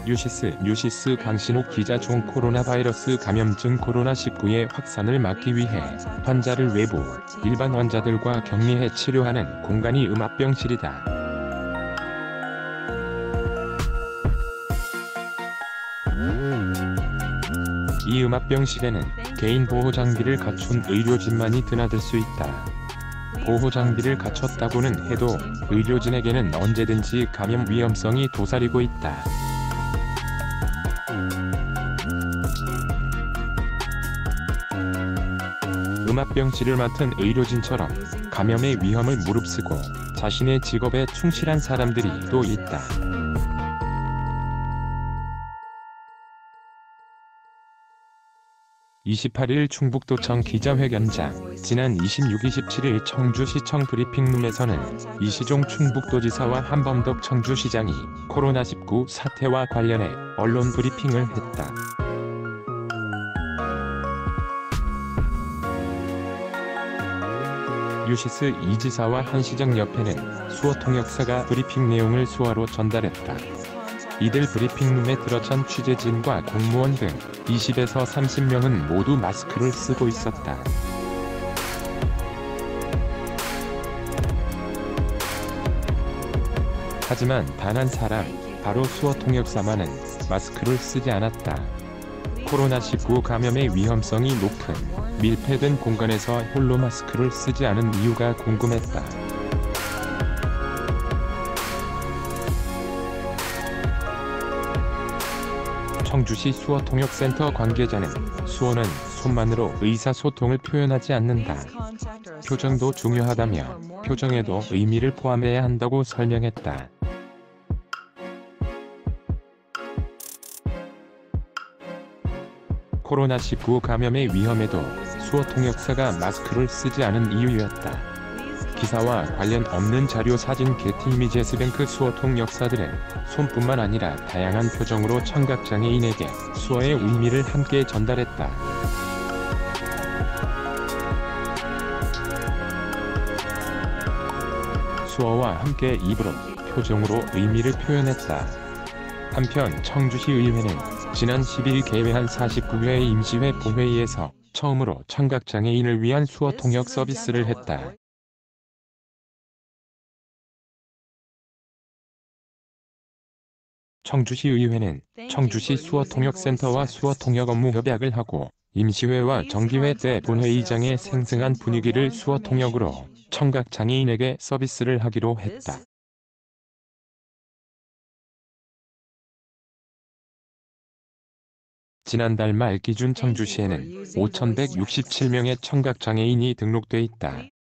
뉴시스 강신욱 기자 종 코로나 바이러스 감염증 코로나19의 확산을 막기 위해 환자를 외부, 일반 환자들과 격리해 치료하는 공간이 음압병실이다. 이 음압병실에는 개인 보호 장비를 갖춘 의료진만이 드나들 수 있다. 보호 장비를 갖췄다고는 해도 의료진에게는 언제든지 감염 위험성이 도사리고 있다. 음압병실을 맡은 의료진처럼 감염의 위험을 무릅쓰고 자신의 직업에 충실한 사람들이 또 있다. 28일 충북도청 기자회견장, 지난 26, 27일 청주시청 브리핑룸에서는 이시종 충북도지사와 한범덕 청주시장이 코로나19 사태와 관련해 언론 브리핑을 했다. 뉴시스 이 지사와 한 시장 옆에는 수어 통역사가 브리핑 내용을 수어로 전달했다. 이들 브리핑룸에 들어찬 취재진과 공무원 등 20에서 30명은 모두 마스크를 쓰고 있었다. 하지만 단 한 사람, 바로 수어 통역사만은 마스크를 쓰지 않았다. 코로나19 감염의 위험성이 높은 밀폐된 공간에서 홀로 마스크를 쓰지 않은 이유가 궁금했다. 청주시 수어통역센터 관계자는 수어는 손만으로 의사소통을 표현하지 않는다. 표정도 중요하다며 표정에도 의미를 포함해야 한다고 설명했다. 코로나19 감염의 위험에도 수어통역사가 마스크를 쓰지 않은 이유였다. 기사와 관련 없는 자료 사진 게티 이미제스뱅크 수어통역사들은 손뿐만 아니라 다양한 표정으로 청각장애인에게 수어의 의미를 함께 전달했다. 수어와 함께 입으로, 표정으로 의미를 표현했다. 한편 청주시 의회는 지난 10일 개회한 49회 임시회 본회의에서 처음으로 청각장애인을 위한 수어 통역 서비스를 했다. 청주시 의회는 청주시 수어통역센터와 수어통역 업무 협약을 하고 임시회와 정기회 때 본회의장의 생생한 분위기를 수어통역으로 청각장애인에게 서비스를 하기로 했다. 지난달 말 기준 청주시에는 5,167명의 청각장애인이 등록돼 있다.